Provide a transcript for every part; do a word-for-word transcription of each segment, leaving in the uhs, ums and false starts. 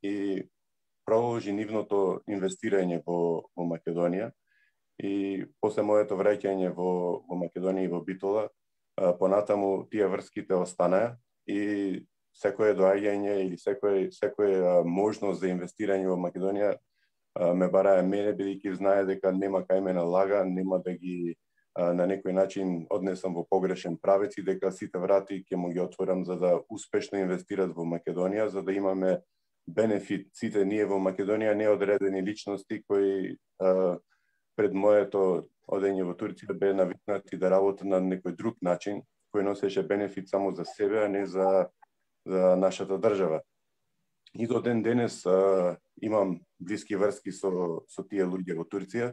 и продолжи нивното инвестирање во, во Македонија. И после моето враќање во, во Македонија и во Битола, понатаму тие врските останаа и секое доаѓање или секој секоја можност за инвестирање во Македонија ме барае мене, бидејќи знае дека нема кај мене лага, нема да ги на некој начин однесам во погрешен правец и дека сите врати ќе му ги отворам за да успешно инвестират во Македонија, за да имаме бенефит сите ние во Македонија, не одредени личности кои а, пред моето одење во Турција бе навикнати да работат на некој друг начин, кој носеше бенефит само за себе, а не за, за нашата држава. И до ден денес а, имам блиски врски со, со тие луѓе во Турција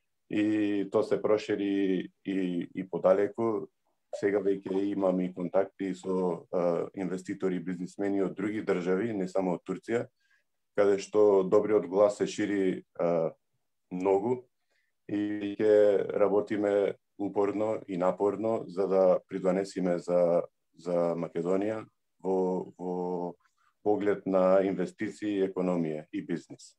и то се прошири и, и подалеку. Сега веќе имам и контакти со а, инвеститори и бизнисмени од други држави, не само од Турција, каде што добриот глас се шири а, многу и ќе работиме упорно и напорно за да придонесиме за, за Македонија во, во поглед на инвестиции, економија и бизнис.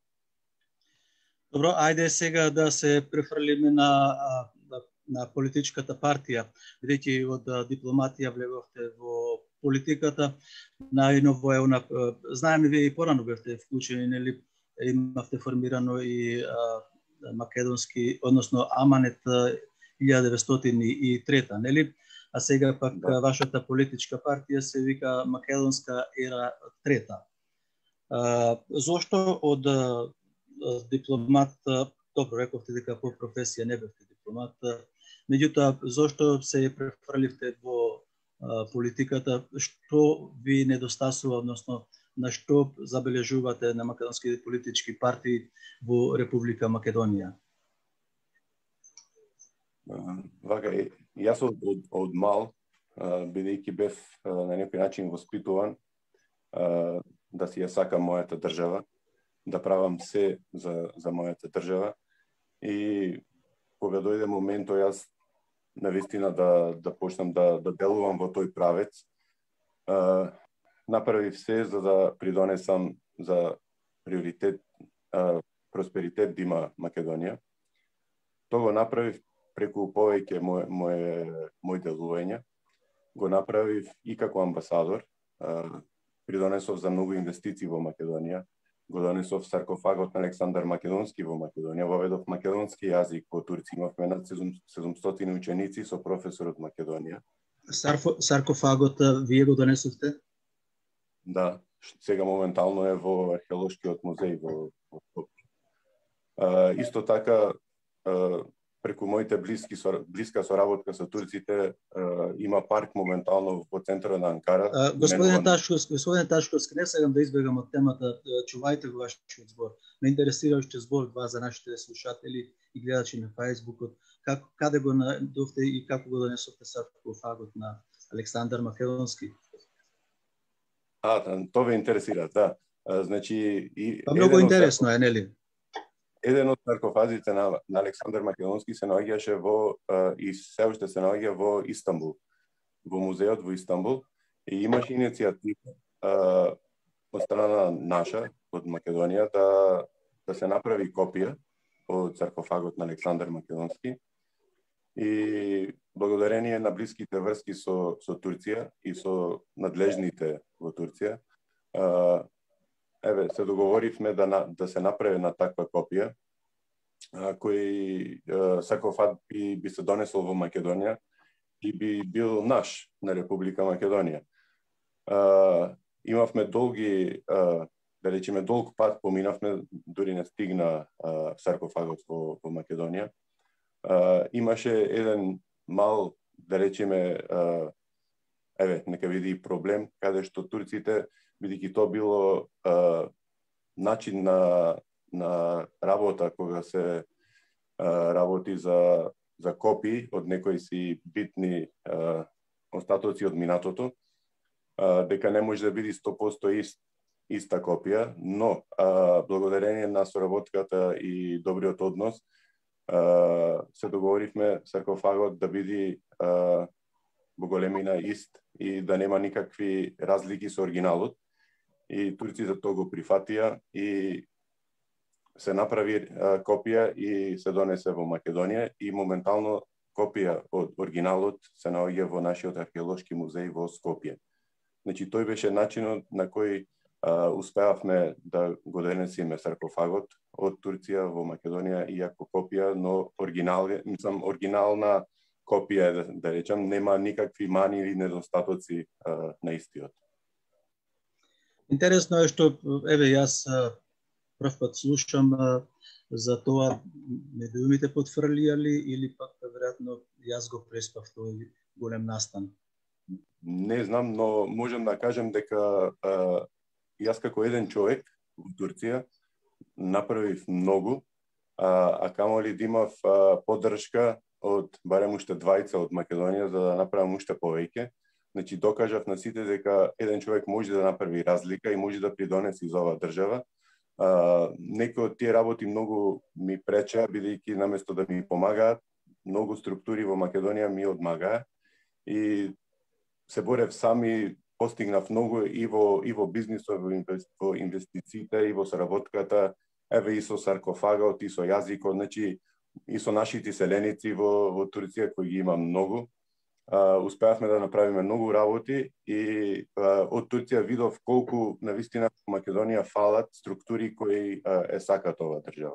Добро, ајде сега да се префрлиме на, на, на политичката партија. Бидејќи од дипломатија влеговте во политиката, најново е она, знаеме вие и порано бевте вклучени, нели, имавте формирано и а, македонски, односно Аманет илјада деветстотини и трета, нели? А сега пак да. Вашата политичка партија се вика Македонска ера трета. А, зошто од дипломат, добро рековте дека по професија не бевте дипломат, меѓутоа зошто се префрливте во а, политиката, што ви недостасува, односно на што забележувате на македонските политички партии во Република Македонија? Вака, јас од, од, од мал, бидејќи бев на некој начин воспитуван да си ја сакам мојата држава, да правам се за, за мојата држава и кога дојде моментот јас навистина да, да почнам да, да делувам во тој правец, направив се за да придонесам за приоритет, просперитет да има Македонија. Тоа го направив преку повеќе мој, мој, мој делување. Го направив и како амбасадор, придонесов за многу инвестиции во Македонија, го донесов саркофагот на Александар Македонски во Македонија, воведов македонски јазик во Турција, имавме над седумстотини ученици со професор од Македонија. Сарфо, саркофагот вие го донесовте? Да, сега моментално е во археолошкиот музеј во, во Скопје. Исто така, а, преку моите блиски со, блиска соработка со турците, а, има парк моментално во центарот на Анкара. А, господине Ташковски, господине Ташковски, не сакам да избегам од темата, чувајте го вашиот збор. Ме интересира уште збор два за нашите слушатели и гледачи на Фејсбукот. Како, каде го најдовте и како го донесовте саркофагот на Александар Македонски? А, тоа ве интересира, да. А, значи и па многу интересно е, нели? Еден од саркофазите на, на Александар Македонски се наоѓаше во а, и се уште се наоѓа во Истанбул, во музеот во Истанбул, и имаше иницијатива а, од страна наша, од Македонија, да, да се направи копија од саркофагот на Александар Македонски. И благодарение на блиските врски со, со Турција и со надлежните во Турција, а, еве, се договоривме да, да се направи на таква копија, а, кој а, саркофаг би, би се донесол во Македонија и би бил наш на Република Македонија. А, имавме долги, а, да речеме, долг пат поминавме, дури не стигна а, саркофагот во, во Македонија. Uh, имаше еден мал, да речеме, uh, еве, нека види проблем, каде што турците, бидејќи тоа било uh, начин на, на работа кога се uh, работи за, за копии од некои си битни uh, остатоци од минатото, uh, дека не може да биде сто проценти ист, иста копија, но uh, благодарение на соработката и добриот однос, Uh, се договоривме саркофагот да биде uh, во големина ист и да нема никакви разлики со оригиналот. и турците тоа го прифатија и се направи а, копија и се донесе во Македонија и моментално копија од оригиналот се наоѓа во нашиот археолошки музеј во Скопје. Значи тој беше начинот на кој а, успеавме да го донесеме саркофагот од Турција во Македонија иако копија, но оригинал, мислам оригинална копија да, да речам, нема никакви мани или недостатоци а, на истиот. Интересно е што еве јас прв пат слушам а, за тоа медиумите потврлијали или пак веројатно јас го преспав тој голем настан. Не знам, но можам да кажем дека а, јас како еден човек во Турција направив многу, а, а камоли да имав а, поддршка од барем уште двајца од Македонија за да направам уште повеќе. Значи докажав на сите дека еден човек може да направи разлика и може да придонеси за оваа држава. А, некои од тие работи многу ми пречеа, бидејќи наместо да ми помагаат, многу структури во Македонија ми одмагаа и се борев сам и постигнав многу и во и во бизнисот, во инвестициите, и во соработката, еве и со саркофагот, и со јазикот, значи и со нашите селеници во во Турција кои ги има многу. Uh, успеавме да направиме многу работи и uh, од Турција видов колку навистина во Македонија фалат структури кои uh, е сакат оваа држава.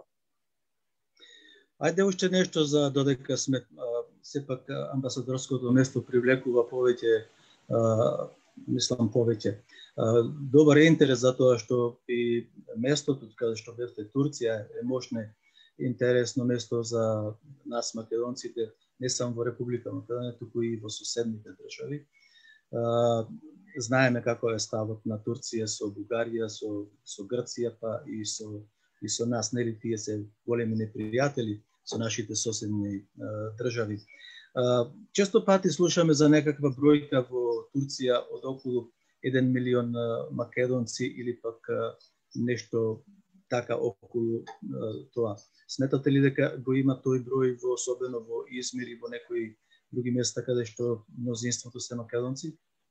Ајде уште нешто за додека сме uh, сепак амбасадорското место привлекува повеќе, uh, мислам повеќе. Uh, добар е интерес за тоа што и местото каде што бевте Турција е мощно интересно место за нас македонците, не само во Република Македонија, туку и во соседните држави. А, знаеме како е ставот на Турција со Бугарија, со со Грција, па и со и со нас, нели тие се големи непријатели со нашите соседни а, држави. А, често пати слушаме за некаква бројка во Турција од околу еден милион а, македонци или пак а, нешто така околу а, тоа. Сметате ли дека го има тој број во особено во Измир и во некои други места каде што мнозинството се македонци?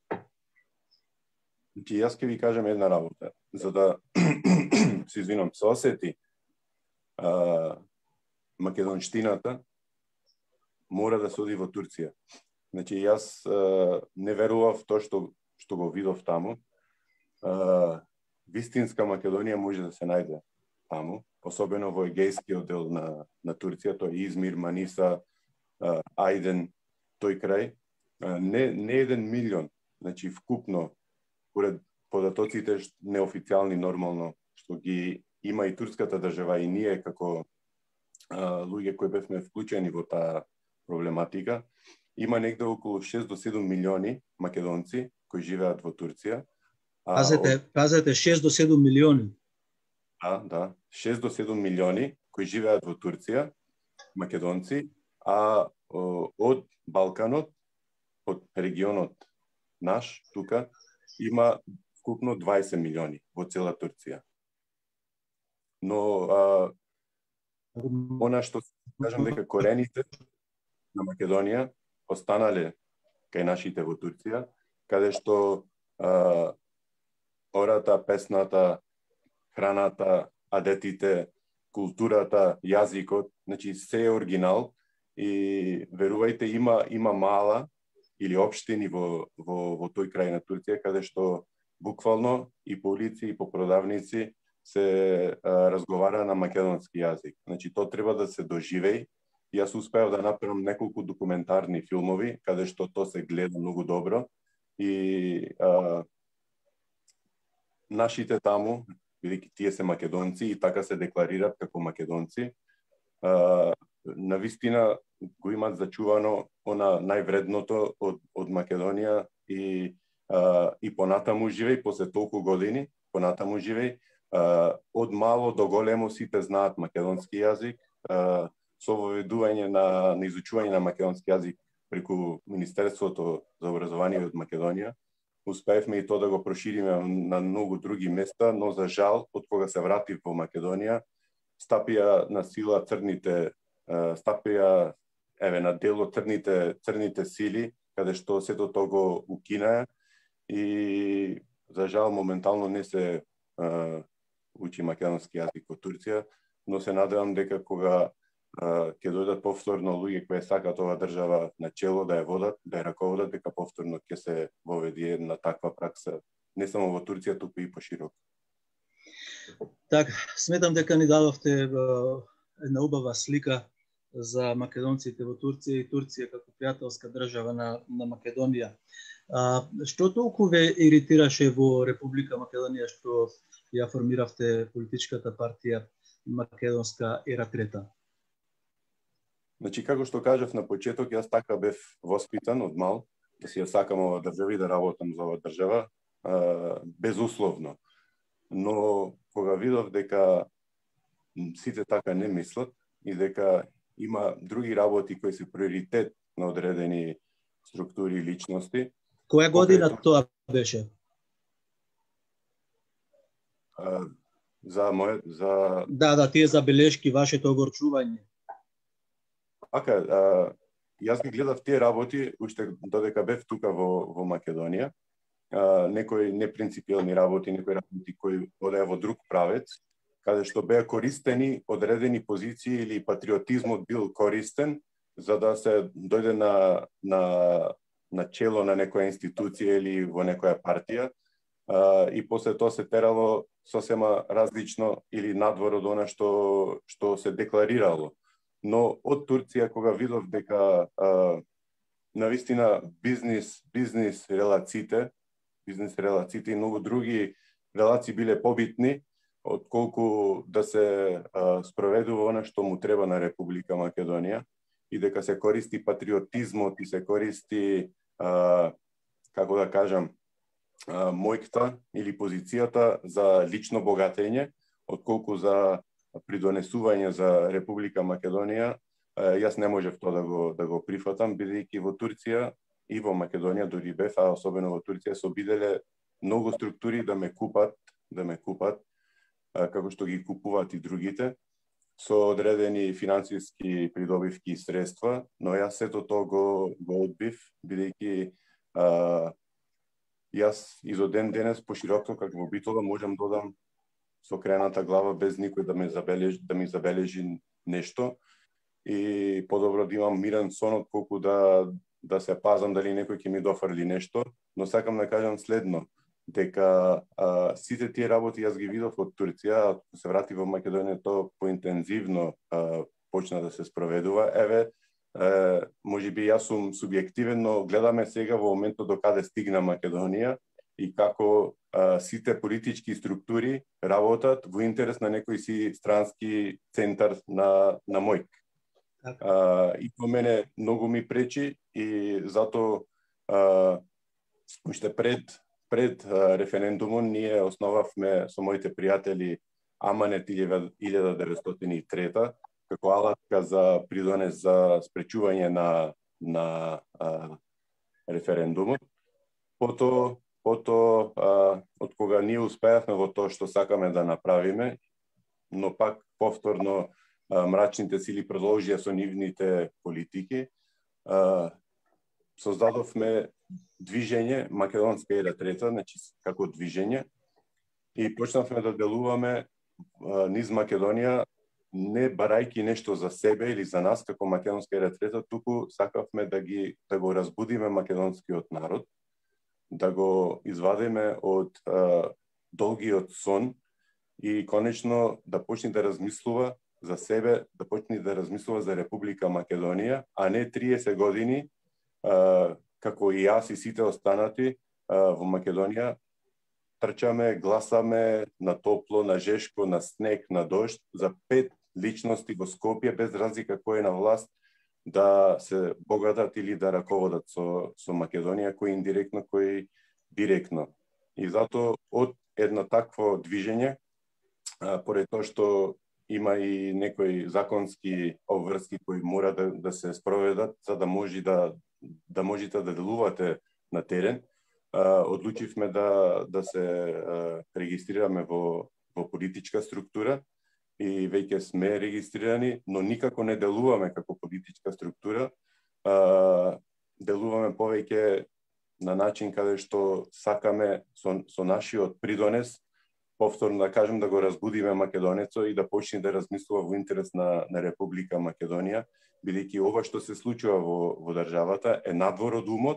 Значи јас ќе ви кажам една работа, за да се извинам, се осети а, македонштината мора да се оди во Турција. Значи јас а, не верував тоа што што го видов таму. А, вистинска Македонија може да се најде таму, особено во егејскиот дел на, на Турција, тоа е Измир, Маниса, Ајден, тој крај. Не, не еден милион, значи вкупно, поред податоците неофицијални нормално, што ги има и турската држава и ние како а, луѓе кои бевме вклучени во таа проблематика, има негде околу шест до седум милиони македонци кои живеат во Турција. Пазете, од... пазете шест до седум милиони. Да, да, шест до седум милиони кои живеат во Турција, македонци, а о, од Балканот, од регионот наш, тука, има вкупно дваесет милиони во цела Турција. Но а, она што кажам дека корените на Македонија останале кај нашите во Турција, каде што а, ората, песната, храната, адетите, културата, јазикот, значи се е оригинал и верувајте има има мала или општини во во во тој крај на Турција каде што буквално и по улици и по продавници се а, разговара на македонски јазик. Значи тоа треба да се доживеи. Јас успеав да направам неколку документарни филмови каде што тоа се гледа многу добро и а, нашите таму, бидејќи тие се македонци и така се декларираат како македонци, а, навистина го имаат зачувано она највредното од од Македонија и а, и понатаму живеј после толку години, понатаму живеј, а, од мало до големо сите знаат македонски јазик, а, со воведување на на изучување на македонски јазик преку Министерството за образование од Македонија. Успеевме и тоа да го прошириме на многу други места, но за жал, од кога се вратив во Македонија, стапија на сила црните, стапија еве на дело црните црните сили, каде што сето тоа го укинаа и за жал моментално не се а, учи македонски јазик во Турција, но се надевам дека кога ќе дојдат повторно луѓе кои сакаат оваа држава на чело да ја водат, да ја раководат, дека повторно ќе се воведи една таква пракса, не само во Турција, туку и пошироко. Така, сметам дека ни дадовте една убава слика за македонците во Турција и Турција како пријателска држава на, на Македонија. А, што толку ве иритираше во Република Македонија што ја формиравте политичката партија Македонска ера трета? Значи, како што кажав на почеток, јас така бев воспитан од мал, да си ја сакам ова држава и да работам за ова држава, а, безусловно. Но кога видов дека сите така не мислат и дека има други работи кои се приоритет на одредени структури и личности. Која година покрето... тоа беше? А, за моје за Да, да, тие забелешки, вашето огорчување. Ака, а, јас ги гледав тие работи уште додека бев тука во во Македонија. А, некои непринципиелни работи, некои работи кои одеа во друг правец, каде што беа користени одредени позиции или патриотизмот бил користен за да се дојде на на на чело на некоја институција или во некоја партија, а, и после тоа се терало сосема различно или надвор од она што што се декларирало. Но од Турција кога видов дека а, навистина бизнис бизнис релациите, бизнис релациите и многу други релации биле побитни отколку да се а, спроведува она што му треба на Република Македонија и дека се користи патриотизмот и се користи а, како да кажам а, мојкта или позицијата за лично богатење отколку за придонесување за Република Македонија. А, јас не можев тоа да го да го прифатам бидејќи во Турција и во Македонија дури бев, а особено во Турција се обиделе многу структури да ме купат, да ме купат како што ги купуваат и другите, со одредени финансиски придобивки и средства, но јас сето тоа го, го одбив, бидејќи а, јас изо ден денес пошироко како во Битола можам да одам со крената глава без никој да ме забележи, да ми забележи нешто и подобро да имам мирен сон отколку да да се пазам дали некој ќе ми дофрли нешто, но сакам да кажам следно, дека а, сите тие работи јас ги видов од Турција, ако се врати во Македонија тоа поинтензивно а, почна да се спроведува. Еве, е, можеби јас сум субјективен, но гледаме сега во моментот до каде стигна Македонија и како а, сите политички структури работат во интерес на некој си странски центар на на мојк. А, и по мене многу ми пречи и затоа а, уште пред пред а, референдумот ние основавме со моите пријатели Аманет илјада деветстотини и трета како алатка за придонес за спречување на на а, референдумот. Пото пото а, од кога ние успеавме во тоа што сакаме да направиме, но пак повторно а, мрачните сили продолжија со нивните политики, а, создадовме движење Македонска ера трета, значи како движење, и почнавме да делуваме а, низ Македонија, не барајки нешто за себе или за нас како Македонска ера трета, туку сакавме да ги да го разбудиме македонскиот народ, да го извадиме од а, долгиот сон и конечно да почне да размислува за себе, да почне да размислува за Република Македонија, а не триесет години а, како и јас и сите останати а, во Македонија трчаме, гласаме на топло, на жешко, на снег, на дожд за пет личности во Скопје без разлика кој е на власт да се богатат или да раководат со со Македонија, кој индиректно, кој директно. И затоа од едно такво движење, а, поред тоа што има и некои законски обврски кои мора да, да се спроведат за да може да да можете да делувате на терен, а, одлучивме да да се а, регистрираме во во политичка структура и веќе сме регистрирани, но никако не делуваме како политичка структура. А, делуваме повеќе на начин каде што сакаме со, со нашиот придонес повторно да кажем да го разбудиме македонецот и да почне да размислува во интерес на, на Република Македонија, бидејќи ова што се случува во, во државата е надвор од умот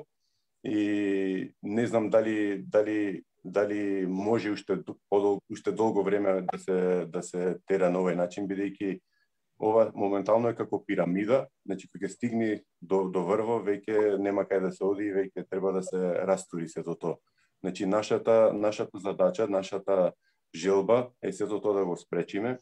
и не знам дали дали дали може уште подол, уште долго време да се да се тера на овој начин, бидејќи ова моментално е како пирамида, значи кога ќе стигне до до врво веќе нема кај да се оди, веќе треба да се растури сето тоа. Значи нашата нашата задача, нашата желба е сето тоа да го спречиме.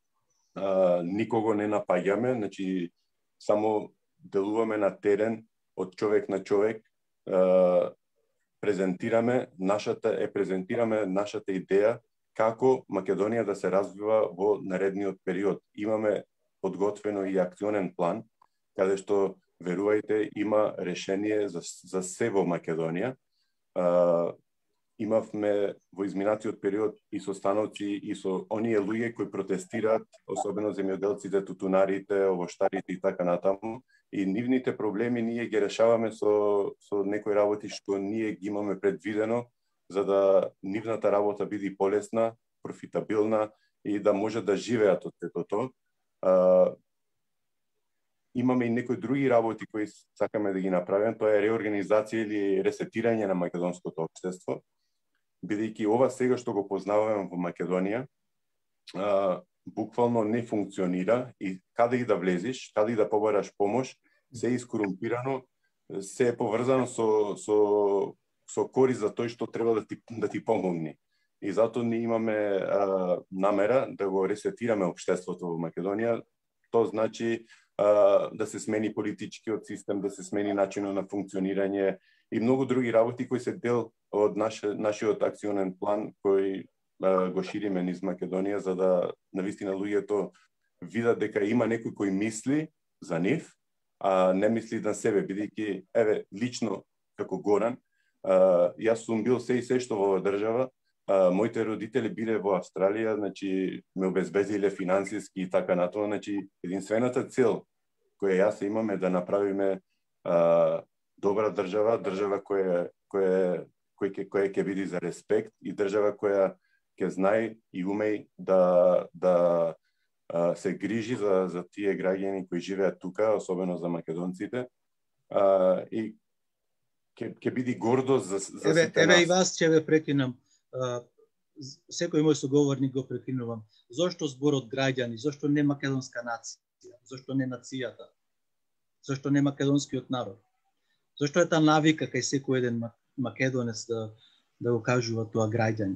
А, никого не напаѓаме, значи само делуваме на терен од човек на човек, а, презентираме нашата е презентираме нашата идеја како Македонија да се развива во наредниот период. Имаме подготвено и акционен план каде што верувајте има решение за за се во Македонија. А, имавме во изминатиот период и состаноци и со оние луѓе кои протестираат, особено земјоделците, тутунарите, овоштарите и така натаму. И нивните проблеми ние ги решаваме со со некои работи што ние ги имаме предвидено за да нивната работа биде полесна, профитабилна и да може да живеат од сето тоа. Uh, имаме и некои други работи кои сакаме да ги направиме, тоа е реорганизација или ресетирање на македонското општество, бидејќи ова сега што го познаваме во Македонија, uh, буквално не функционира и каде и да влезеш, каде и да побараш помош, се е искорумпирано, се е поврзано со со со корист за тој што треба да ти да ти помогне. И затоа ние имаме а, намера да го ресетираме општеството во Македонија. Тоа значи а, да се смени политичкиот систем, да се смени начинот на функционирање и многу други работи кои се дел од наш, нашиот акционен план кој а, го шириме низ Македонија за да навистина луѓето видат дека има некој кој мисли за нив, а не мисли на себе, бидејќи еве лично како Горан, а, јас сум бил се и се што во држава. Uh, моите родители биле во Австралија, значи ме обезбедиле финансиски и така натаму, значи единствената цел која јас имаме да направиме uh, добра држава, држава која која која која ќе биде за респект и држава која ќе знае и уме да да uh, се грижи за за тие граѓани кои живеат тука, особено за македонците. Uh, и ќе ќе биде гордост за за еве, сите еве нас. И вас ќе ве прекинам. Uh, секој мој соговорник го прекинувам. Зошто зборот граѓани? Зошто не македонска нација? Зошто не нацијата? Зошто не македонскиот народ? Зошто е таа навика кај секој еден македонец да да го кажува тоа граѓани?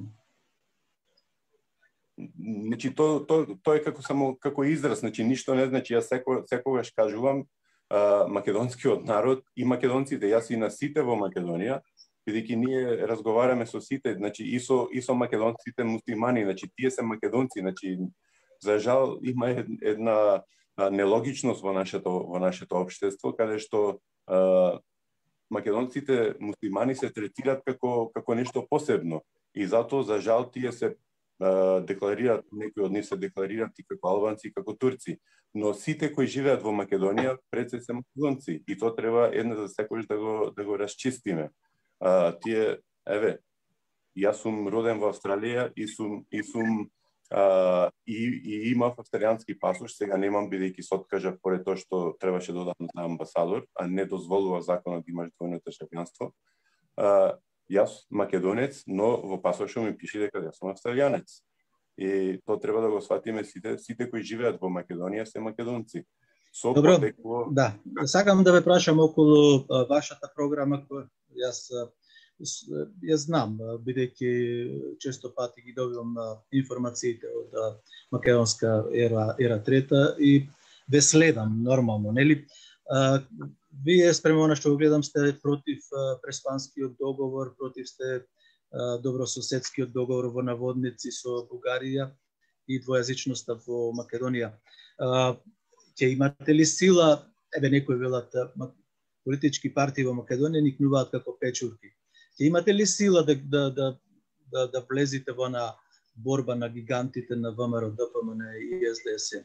Значи тоа тоа тоа е како само како израз, значи ништо не значи. Јас секогаш секогаш кажувам а, македонскиот народ и македонците. Јас и на сите во Македонија, бидејќи ние разговараме со сите, значи и со и со македонците муслимани, значи тие се македонци, значи за жал има една нелогичност во нашето во нашето општество каде што а, македонците муслимани се третираат како како нешто посебно и затоа за жал тие се а, декларираат, некои од нив се декларираат и како албанци и како турци, но сите кои живеат во Македонија пред се се македонци и тоа треба една за секојаш да го да го расчистиме. Uh, тие, еве, јас сум роден во Австралија и сум и сум uh, и, и имав австријански пасош, сега немам бидејќи се откажав поред тоа што требаше да одам на амбасадор, а не дозволува законот да имаш двојно државјанство. Uh, јас македонец, но во пасошот ми пише дека јас сум австралијанец. И тоа треба да го сватиме сите, сите кои живеат во Македонија се македонци. Со Добро, потекло... да. Сакам да ве прашам околу а, вашата програма, која јас ја знам, бидејќи често пати ги добивам информациите од а, македонска ера ера трета и ве следам нормално, нели? А, вие спрема она што го гледам сте против а, преспанскиот договор, против сте а, добрососедскиот договор во наводници со Бугарија и двојазичноста во Македонија. А, ќе имате ли сила, еве некои велат, политички партии во Македонија никнуваат како печурки. Ќе имате ли сила да да да да, да влезете во на борба на гигантите на ВМРО, ДПМН и СДСМ?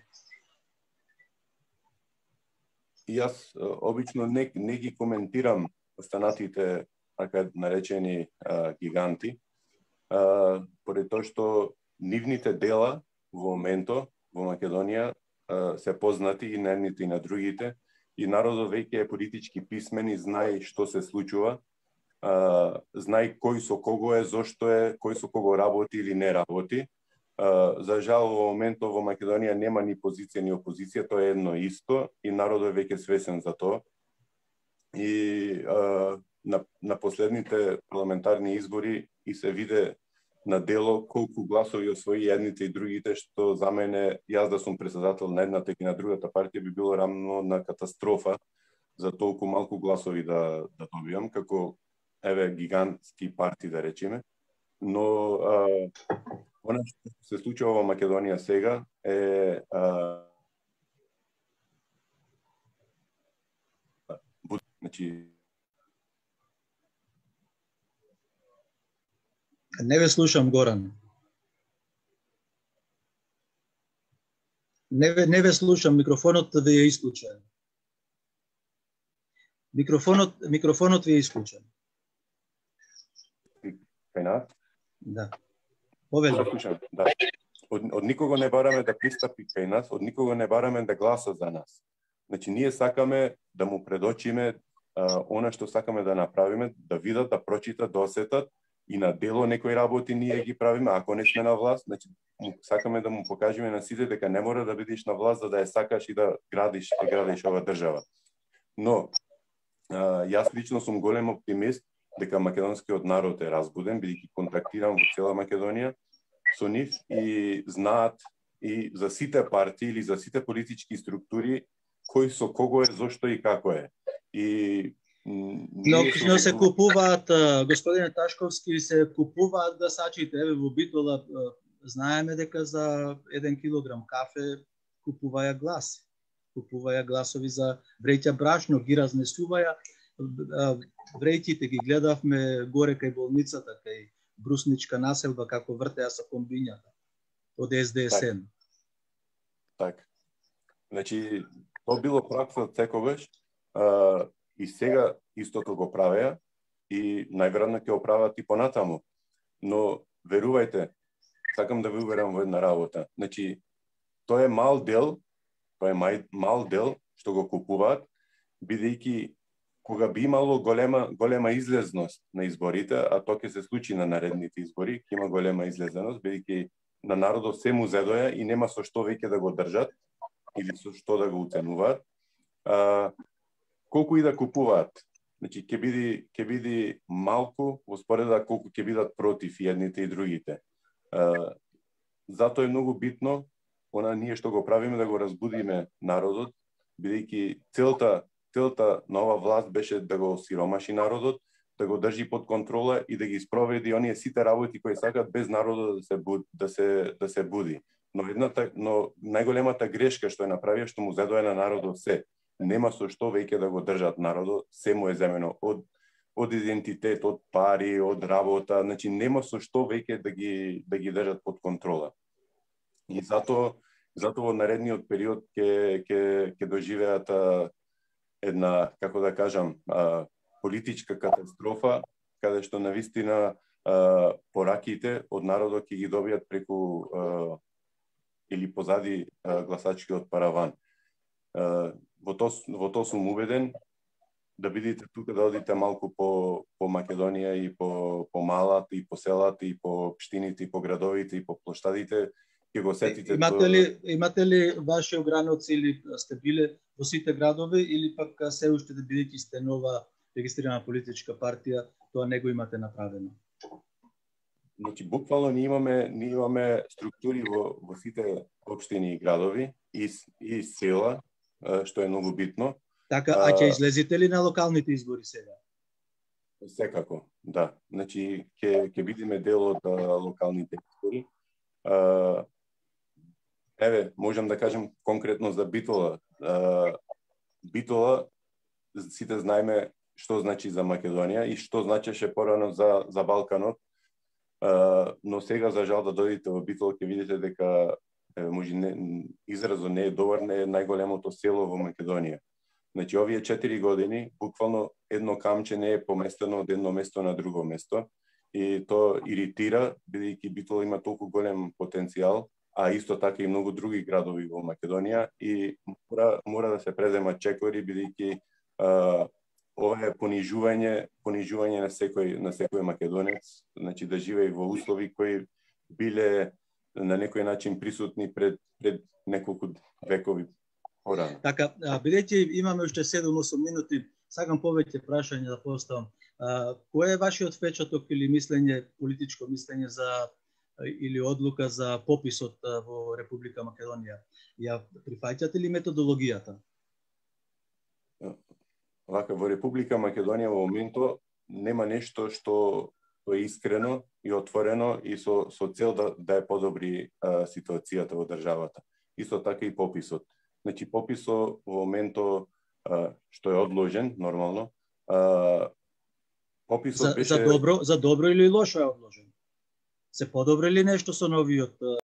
Јас обично не, не ги коментирам останатите така наречени а, гиганти, а, поради тоа што нивните дела во моментот во Македонија а, се познати и на едните и на другите, и народот веќе е политички писмен и знае што се случува, а, знае кој со кого е, зошто е, кој со кого работи или не работи. Uh, за жал во моментот во Македонија нема ни позиција ни опозиција, тоа е едно исто и народот е веќе свесен за тоа. И uh, на, на последните парламентарни избори и се виде на дело колку гласови освои едните и другите, што за мене, јас да сум председател на едната и на другата партија, би било рамно на катастрофа за толку малку гласови да, да добиам, како еве гигантски партии да речеме. Но uh, она што се случува во Македонија сега е а, значи Не ве слушам, Горан. Не ве, не ве слушам, микрофонот ви е исклучен. Микрофонот, микрофонот ви е исклучен. Кајна? Да. Повели. Да. Од, од никого не бараме да пристапи кај нас, од никого не бараме да гласа за нас. Значи, ние сакаме да му предочиме а, она што сакаме да направиме, да видат, да прочитат, да осетат и на дело некои работи ние ги правиме, ако не сме на власт, значи сакаме да му покажеме на сите дека не мора да бидеш на власт за да ја сакаш и да градиш, да градиш ова држава. Но а, јас лично сум голем оптимист дека македонскиот народ е разбуден, бидејќи контактирам во цела Македонија со нив и знаат и за сите партии или за сите политички структури кој со кого е, зошто и како е. И Но, но се купуваат, господине Ташковски, се купуваат гласачите. Еве во Битола знаеме дека за еден килограм кафе купуваја гласи. Купуваја гласови за вреќа брашно, ги разнесуваја. Вреќите ги гледавме горе кај болницата, кај Брусничка населба, како вртеа со комбињата од Ес Де Ес Ен. Так. так. Значи, тоа било пракса секогаш, а, и сега истото го правеа и најверојатно ќе го прават и понатаму. Но верувајте, сакам да ви уверам во една работа. Значи, тоа е мал дел, тоа е мај, мал дел што го купуваат, бидејќи кога би имало голема голема излезност на изборите, а тоа ќе се случи на наредните избори, ќе има голема излезеност, бидејќи на народот се му зедоја и нема со што веќе да го држат или со што да го уценуваат. А, колку и да купуваат, значи ќе биде ќе биде малку во споредба колку ќе бидат против и едните и другите. А, затоа е многу битно она ние што го правиме да го разбудиме народот, бидејќи целта целта на ова власт беше да го сиромаши народот, да го држи под контрола и да ги спроведи оние сите работи кои сакат без народот да се буд, да се да се буди. Но едната но најголемата грешка што е направија што му зедоа на народот се. Нема со што веќе да го држат народот, се му е земено од од идентитет, од пари, од работа, значи нема со што веќе да ги да ги држат под контрола. И затоа затоа во наредниот период ќе ќе ќе доживеат една, како да кажам, а, политичка катастрофа, каде што навистина а, пораките од народот ќе ги добијат преку а, или позади а, гласачкиот параван. А, во тоа во тоа сум убеден, да бидете тука, да одите малку по по Македонија и по по малата и по селата и по општините и по градовите и по плоштадите, ќе го сетите. Имате ли имате ли ваши ограници или сте биле во сите градови или пак се уште да бидејќи сте нова регистрирана политичка партија, тоа не го имате направено? Значи буквално ние имаме ние имаме структури во во сите општини и градови и и села, што е многу битно. Така, а ќе излезете ли на локалните избори сега? Секако, да. Значи ќе ќе бидеме дел од локалните избори. А, еве, можам да кажам конкретно за Битола. А, Битола, сите знаеме што значи за Македонија и што значеше порано за за Балканот. А, но сега за жал да дојдете во Битола ќе видите дека еве може не изразот не е добар, не е најголемото село во Македонија. Значи, овие четири години, буквално едно камче не е поместено од едно место на друго место и тоа иритира, бидејќи Битола има толку голем потенцијал, а исто така и многу други градови во Македонија и мора, мора да се преземат чекори, бидејќи ова е понижување, понижување на секој на секој македонец, значи да живее во услови кои биле на некој начин присутни пред пред неколку векови порано. Така, бидејќи имаме уште седум-осум минути, сакам повеќе прашања да поставам. Кој е вашиот впечаток или мислење, политичко мислење за или одлука за пописот во Република Македонија? Ја прифаќате ли методологијата? Вака, во Република Македонија во моментот нема нешто што е искрено и отворено и со, со цел да, да ја подобри а, ситуацијата во државата. Исто така и пописот. Значи, пописот во моментот а, што е одложен, нормално, а, пописот за, беше... За добро, за добро или лошо е одложен? Се подобри ли нешто со новиот